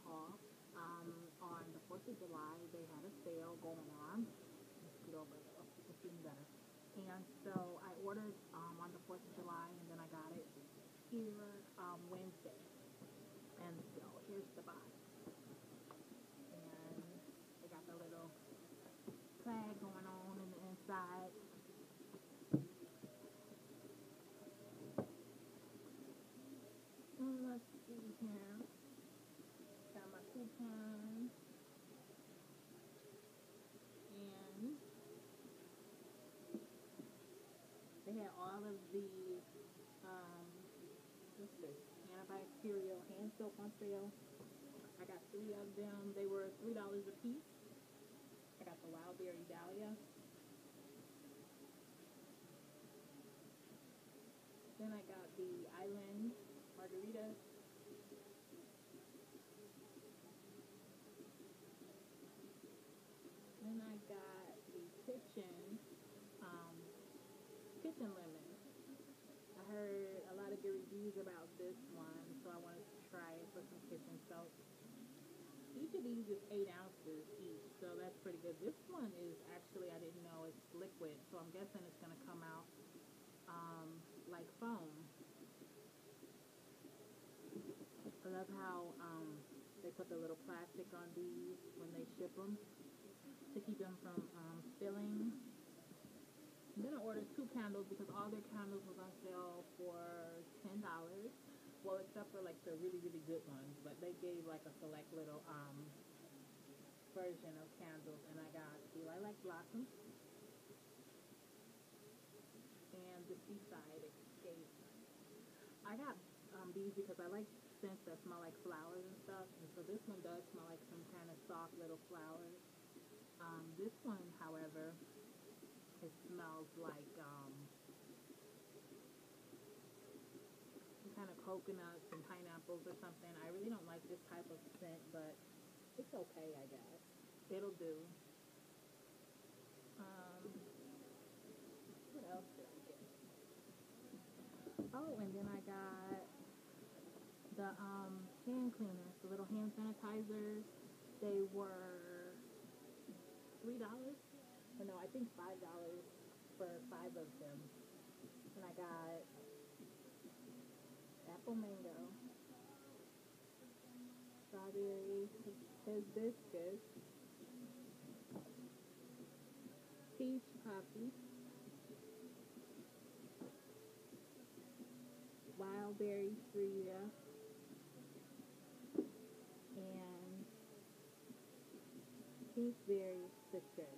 haul. On the 4th of July, they had a sale going on. Let's scoot over a little. It's even better. And so I ordered on the 4th of July, and then I got it here Wednesday. And so here's the box. And they got the little flag going on in the inside. Let's see here. Got my coupon. And they had all of the, what's this? Antibacterial hand soap on sale. I got 3 of them. They were $3 a piece. I got the Wild Berry Dahlia. Then I got the Island Margarita. Then I got the um, kitchen lemon. I heard a lot of good reviews about this one, so I wanted to try it for some kitchen soap. Each of these is 8 ounces each, so that's pretty good. This one is actually, I didn't know, it's liquid, so I'm guessing it's going to come out like foam. I love how they put the little plastic on these when they ship them to keep them from spilling. And then I ordered 2 candles because all their candles was on sale for $10. Well, except for like the really, really good ones, but they gave like a select little version of candles, and I got the Lilac Blossom and the Seaside Escape. I got these because I like scents that smell like flowers and stuff, and so this one does smell like some kind of soft little flowers. This one, however, it smells like some kind of coconuts and pineapples or something. I really don't like this type of scent, but it's okay, I guess. It'll do. Um, what else did I get? Oh, and then I got the hand cleaners, the little hand sanitizers. They were $3. Or no, I think $5 for 5 of them. And I got apple mango, strawberry hibiscus, peach poppy, wild berry Frida, and gooseberry citrus.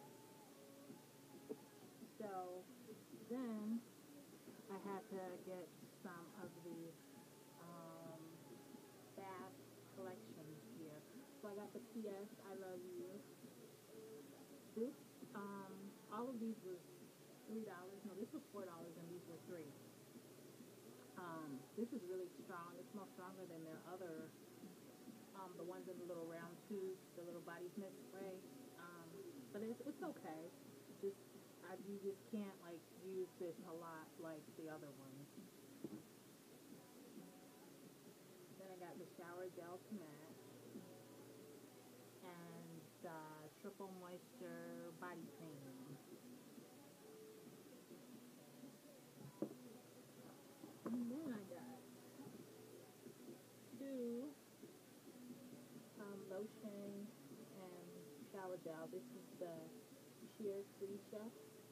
So then I had to get some of the um, bath collections here. So I got the PS I Love You. This all of these was $3. No, this was $4 and these were 3. This is really strong. It smells stronger than their other the ones in the little round tubes, the little body mist spray. But it's okay. Just you just can't like use this a lot like the other ones. Then I got the shower gel to match and the triple moisture body cream. And then I got 2 lotion and shower gel. This is the Sheer Free Chef.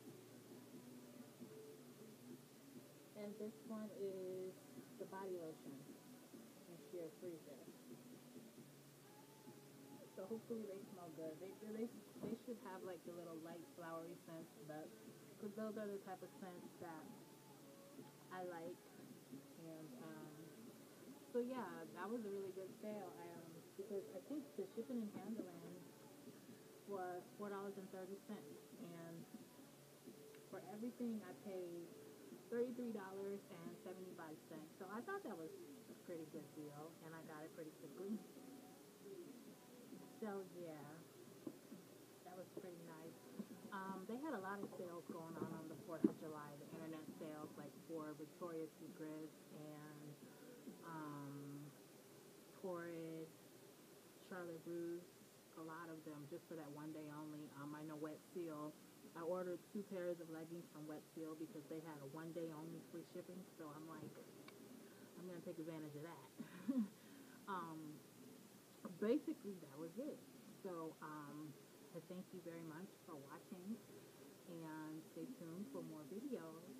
And this one is the body lotion and Sheer Free Chef. So hopefully they smell good. They should have like the little light flowery scents, but because those are the type of scents that I like. And so yeah, that was a really good sale. Because I think the shipping and handling was $4.30, and for everything I paid $33.75. So I thought that was a pretty good deal, and I got it pretty quickly. So yeah, that was pretty nice. They had a lot of sales going on the 4th of July, the internet sales, like for Victoria's Secret and Torrid, Charlotte Russe, a lot of them, just for that one day only. I know Wet Seal. I ordered 2 pairs of leggings from Wet Seal because they had a one day only free shipping. So I'm like, I'm gonna take advantage of that. um, Basically that was it. So I thank you very much for watching, and stay tuned for more videos.